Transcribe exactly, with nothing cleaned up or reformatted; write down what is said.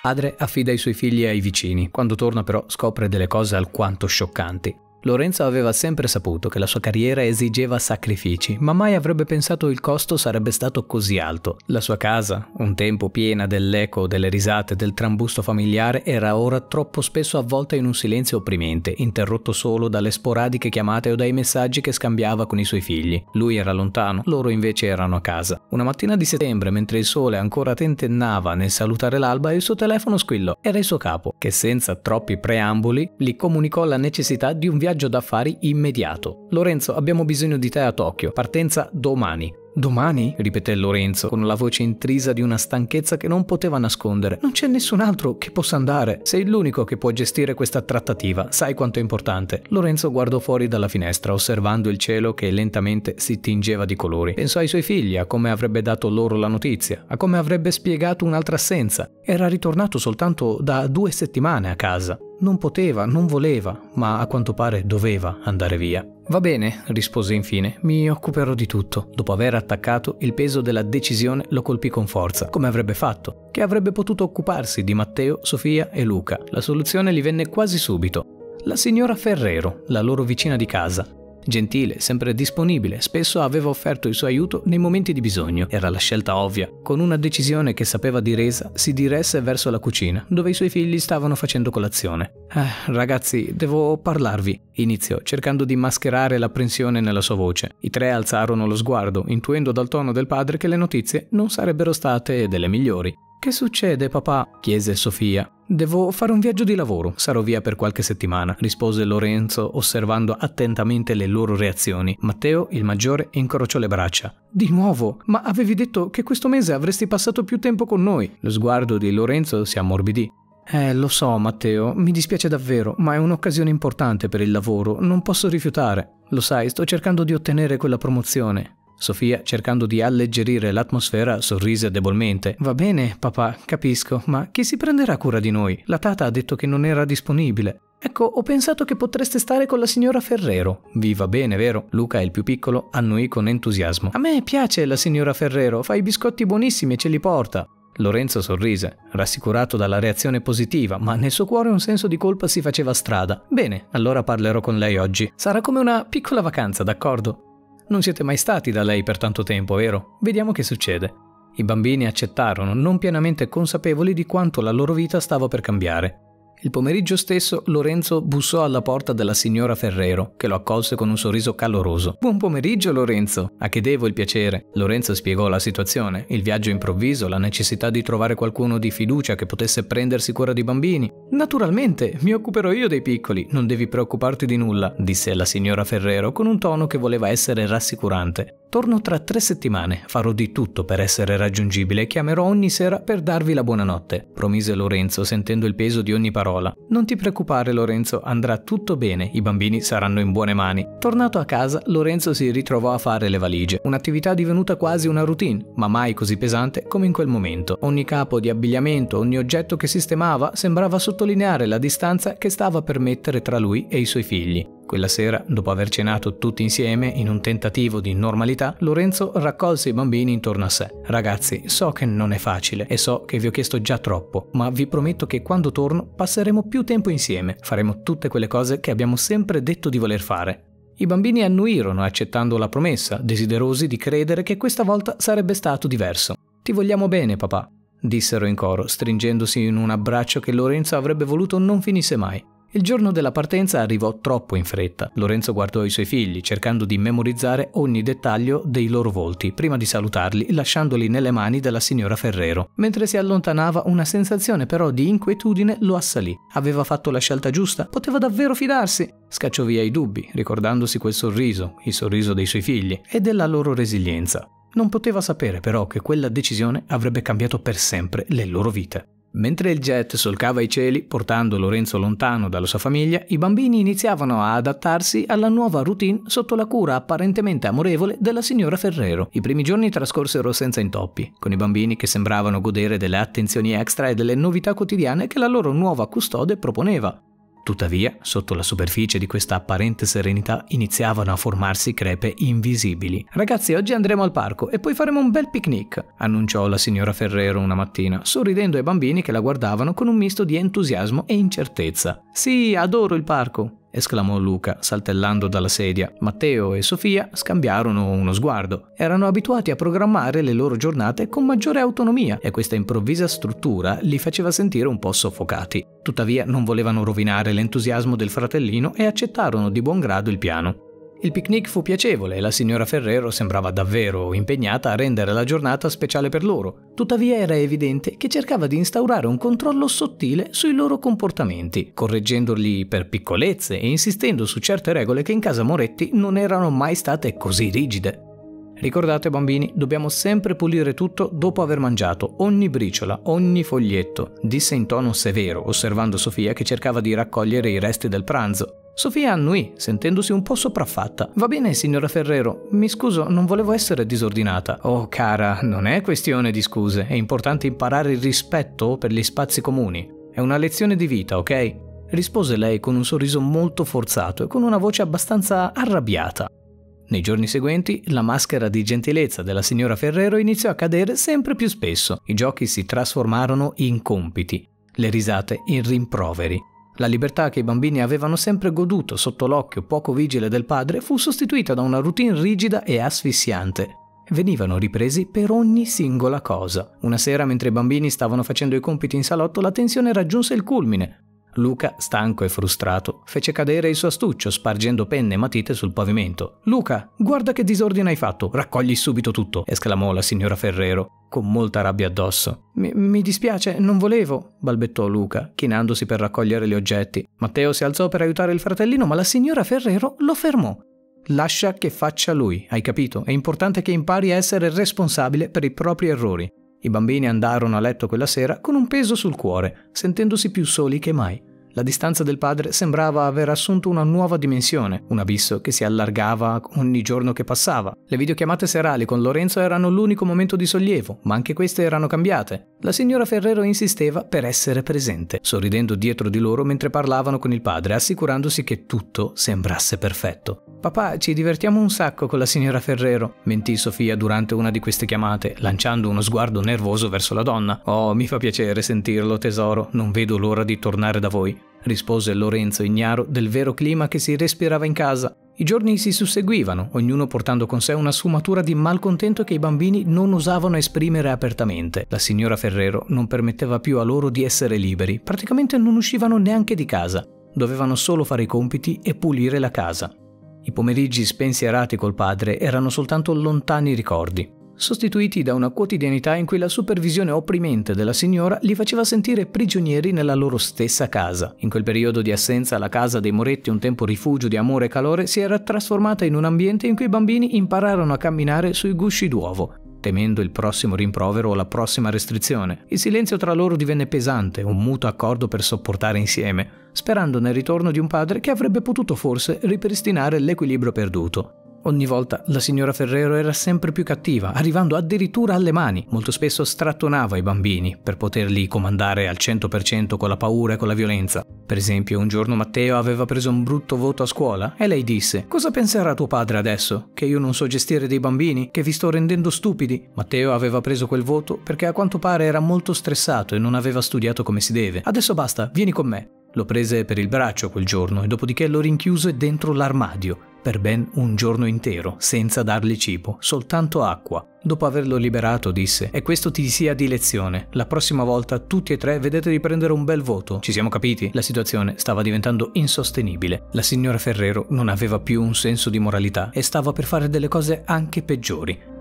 Padre affida i suoi figli ai vicini, quando torna però scopre delle cose alquanto scioccanti. Lorenzo aveva sempre saputo che la sua carriera esigeva sacrifici, ma mai avrebbe pensato il costo sarebbe stato così alto. La sua casa, un tempo piena dell'eco, delle risate, del trambusto familiare, era ora troppo spesso avvolta in un silenzio opprimente, interrotto solo dalle sporadiche chiamate o dai messaggi che scambiava con i suoi figli. Lui era lontano, loro invece erano a casa. Una mattina di settembre, mentre il sole ancora tentennava nel salutare l'alba, il suo telefono squillò. Era il suo capo, che senza troppi preamboli gli comunicò la necessità di un viaggio d'affari immediato. Lorenzo, abbiamo bisogno di te a Tokyo. Partenza domani. Domani? Ripeté Lorenzo con la voce intrisa di una stanchezza che non poteva nascondere. Non c'è nessun altro che possa andare. Sei l'unico che può gestire questa trattativa. Sai quanto è importante. Lorenzo guardò fuori dalla finestra, osservando il cielo che lentamente si tingeva di colori. Pensò ai suoi figli, a come avrebbe dato loro la notizia, a come avrebbe spiegato un'altra assenza. Era ritornato soltanto da due settimane a casa. Non poteva, non voleva, ma a quanto pare doveva andare via. Va bene, rispose infine, mi occuperò di tutto. Dopo aver attaccato, il peso della decisione lo colpì con forza. Come avrebbe fatto? Che avrebbe potuto occuparsi di Matteo, Sofia e Luca. La soluzione gli venne quasi subito. La signora Ferrero, la loro vicina di casa. Gentile, sempre disponibile, spesso aveva offerto il suo aiuto nei momenti di bisogno. Era la scelta ovvia. Con una decisione che sapeva di resa, si diresse verso la cucina, dove i suoi figli stavano facendo colazione. Eh, ragazzi, devo parlarvi, iniziò, cercando di mascherare l'apprensione nella sua voce. I tre alzarono lo sguardo, intuendo dal tono del padre che le notizie non sarebbero state delle migliori. Che succede, papà? Chiese Sofia. Devo fare un viaggio di lavoro, sarò via per qualche settimana, rispose Lorenzo, osservando attentamente le loro reazioni. Matteo, il maggiore, incrociò le braccia. Di nuovo? Ma avevi detto che questo mese avresti passato più tempo con noi. Lo sguardo di Lorenzo si ammorbidì. Eh, lo so, Matteo, mi dispiace davvero, ma è un'occasione importante per il lavoro, non posso rifiutare. Lo sai, sto cercando di ottenere quella promozione. Sofia, cercando di alleggerire l'atmosfera, sorrise debolmente. Va bene, papà, capisco, ma chi si prenderà cura di noi? La tata ha detto che non era disponibile. Ecco, ho pensato che potreste stare con la signora Ferrero. Vi va bene, vero? Luca, il più piccolo, annuì con entusiasmo. A me piace la signora Ferrero, fa i biscotti buonissimi e ce li porta. Lorenzo sorrise, rassicurato dalla reazione positiva, ma nel suo cuore un senso di colpa si faceva strada. Bene, allora parlerò con lei oggi. Sarà come una piccola vacanza, d'accordo? Non siete mai stati da lei per tanto tempo, vero? Vediamo che succede. I bambini accettarono, non pienamente consapevoli di quanto la loro vita stava per cambiare. Il pomeriggio stesso Lorenzo bussò alla porta della signora Ferrero, che lo accolse con un sorriso caloroso. Buon pomeriggio, Lorenzo! A che devo il piacere? Lorenzo spiegò la situazione, il viaggio improvviso, la necessità di trovare qualcuno di fiducia che potesse prendersi cura dei bambini. Naturalmente, mi occuperò io dei piccoli, non devi preoccuparti di nulla, disse la signora Ferrero con un tono che voleva essere rassicurante. Torno tra tre settimane, farò di tutto per essere raggiungibile e chiamerò ogni sera per darvi la buonanotte, promise Lorenzo sentendo il peso di ogni parola. Non ti preoccupare, Lorenzo, andrà tutto bene, i bambini saranno in buone mani. Tornato a casa, Lorenzo si ritrovò a fare le valigie, un'attività divenuta quasi una routine, ma mai così pesante come in quel momento. Ogni capo di abbigliamento, ogni oggetto che sistemava sembrava sottolineare la distanza che stava per mettere tra lui e i suoi figli. Quella sera, dopo aver cenato tutti insieme in un tentativo di normalità, Lorenzo raccolse i bambini intorno a sé. Ragazzi, so che non è facile e so che vi ho chiesto già troppo, ma vi prometto che quando torno passeremo più tempo insieme, faremo tutte quelle cose che abbiamo sempre detto di voler fare. I bambini annuirono accettando la promessa, desiderosi di credere che questa volta sarebbe stato diverso. Ti vogliamo bene, papà, dissero in coro, stringendosi in un abbraccio che Lorenzo avrebbe voluto non finisse mai. Il giorno della partenza arrivò troppo in fretta. Lorenzo guardò i suoi figli, cercando di memorizzare ogni dettaglio dei loro volti, prima di salutarli, lasciandoli nelle mani della signora Ferrero. Mentre si allontanava, una sensazione però di inquietudine lo assalì. Aveva fatto la scelta giusta? Poteva davvero fidarsi? Scacciò via i dubbi, ricordandosi quel sorriso, il sorriso dei suoi figli, e della loro resilienza. Non poteva sapere però che quella decisione avrebbe cambiato per sempre le loro vite. Mentre il jet solcava i cieli, portando Lorenzo lontano dalla sua famiglia, i bambini iniziavano a adattarsi alla nuova routine sotto la cura apparentemente amorevole della signora Ferrero. I primi giorni trascorsero senza intoppi, con i bambini che sembravano godere delle attenzioni extra e delle novità quotidiane che la loro nuova custode proponeva. Tuttavia, sotto la superficie di questa apparente serenità iniziavano a formarsi crepe invisibili. «Ragazzi, oggi andremo al parco e poi faremo un bel picnic», annunciò la signora Ferrero una mattina, sorridendo ai bambini che la guardavano con un misto di entusiasmo e incertezza. «Sì, adoro il parco», esclamò Luca, saltellando dalla sedia. Matteo e Sofia scambiarono uno sguardo. Erano abituati a programmare le loro giornate con maggiore autonomia e questa improvvisa struttura li faceva sentire un po' soffocati. Tuttavia non volevano rovinare l'entusiasmo del fratellino e accettarono di buon grado il piano. Il picnic fu piacevole e la signora Ferrero sembrava davvero impegnata a rendere la giornata speciale per loro. Tuttavia era evidente che cercava di instaurare un controllo sottile sui loro comportamenti, correggendoli per piccolezze e insistendo su certe regole che in casa Moretti non erano mai state così rigide. «Ricordate, bambini, dobbiamo sempre pulire tutto dopo aver mangiato, ogni briciola, ogni foglietto», disse in tono severo, osservando Sofia che cercava di raccogliere i resti del pranzo. Sofia annui, sentendosi un po' sopraffatta. «Va bene, signora Ferrero, mi scuso, non volevo essere disordinata». «Oh, cara, non è questione di scuse, è importante imparare il rispetto per gli spazi comuni. È una lezione di vita, ok?» rispose lei con un sorriso molto forzato e con una voce abbastanza arrabbiata. Nei giorni seguenti, la maschera di gentilezza della signora Ferrero iniziò a cadere sempre più spesso. I giochi si trasformarono in compiti, le risate in rimproveri. La libertà che i bambini avevano sempre goduto sotto l'occhio poco vigile del padre fu sostituita da una routine rigida e asfissiante. Venivano ripresi per ogni singola cosa. Una sera, mentre i bambini stavano facendo i compiti in salotto, la tensione raggiunse il culmine. Luca, stanco e frustrato, fece cadere il suo astuccio spargendo penne e matite sul pavimento. «Luca, guarda che disordine hai fatto! Raccogli subito tutto!» esclamò la signora Ferrero, con molta rabbia addosso. Mi, mi dispiace, non volevo», balbettò Luca, chinandosi per raccogliere gli oggetti. Matteo si alzò per aiutare il fratellino, ma la signora Ferrero lo fermò. «Lascia che faccia lui, hai capito? È importante che impari a essere responsabile per i propri errori». I bambini andarono a letto quella sera con un peso sul cuore, sentendosi più soli che mai. La distanza del padre sembrava aver assunto una nuova dimensione, un abisso che si allargava ogni giorno che passava. Le videochiamate serali con Lorenzo erano l'unico momento di sollievo, ma anche queste erano cambiate. La signora Ferrero insisteva per essere presente, sorridendo dietro di loro mentre parlavano con il padre, assicurandosi che tutto sembrasse perfetto. «Papà, ci divertiamo un sacco con la signora Ferrero», mentì Sofia durante una di queste chiamate, lanciando uno sguardo nervoso verso la donna. «Oh, mi fa piacere sentirlo, tesoro, non vedo l'ora di tornare da voi», rispose Lorenzo ignaro del vero clima che si respirava in casa. I giorni si susseguivano, ognuno portando con sé una sfumatura di malcontento che i bambini non osavano esprimere apertamente. La signora Ferrero non permetteva più a loro di essere liberi, praticamente non uscivano neanche di casa. Dovevano solo fare i compiti e pulire la casa. I pomeriggi spensierati col padre erano soltanto lontani ricordi, sostituiti da una quotidianità in cui la supervisione opprimente della signora li faceva sentire prigionieri nella loro stessa casa. In quel periodo di assenza la casa dei Moretti, un tempo rifugio di amore e calore, si era trasformata in un ambiente in cui i bambini impararono a camminare sui gusci d'uovo, temendo il prossimo rimprovero o la prossima restrizione. Il silenzio tra loro divenne pesante, un muto accordo per sopportare insieme, sperando nel ritorno di un padre che avrebbe potuto forse ripristinare l'equilibrio perduto. Ogni volta la signora Ferrero era sempre più cattiva, arrivando addirittura alle mani. Molto spesso strattonava i bambini per poterli comandare al cento per cento con la paura e con la violenza. Per esempio, un giorno Matteo aveva preso un brutto voto a scuola e lei disse: «Cosa penserà tuo padre adesso? Che io non so gestire dei bambini? Che vi sto rendendo stupidi?» Matteo aveva preso quel voto perché a quanto pare era molto stressato e non aveva studiato come si deve. «Adesso basta, vieni con me». Lo prese per il braccio quel giorno e dopodiché lo rinchiuse dentro l'armadio per ben un giorno intero, senza dargli cibo, soltanto acqua. Dopo averlo liberato disse: «E questo ti sia di lezione. La prossima volta tutti e tre vedete di prendere un bel voto. Ci siamo capiti?» La situazione stava diventando insostenibile. La signora Ferrero non aveva più un senso di moralità e stava per fare delle cose anche peggiori.